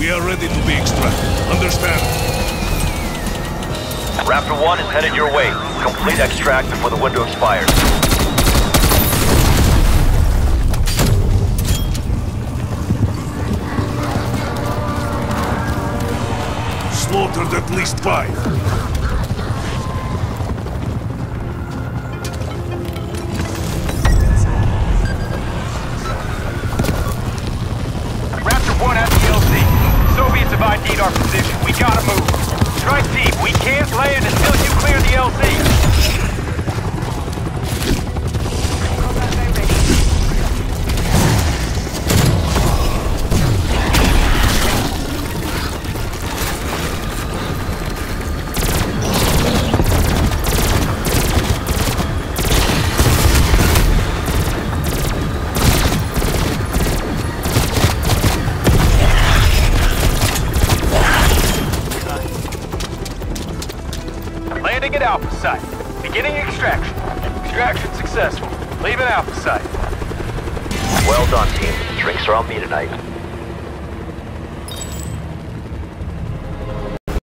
We are ready to be extracted. Understand? Raptor 1 is headed your way. Complete extract before the window expires. Slaughtered at least 5. Raptor 1 at the LC. Soviets have ID'd our position. We gotta move. Strike deep. We can't land until you clear the LC. Landing at Alpha Site. Beginning extraction. Extraction successful. Leaving Alpha Site. Well done, team. Drinks are on me tonight.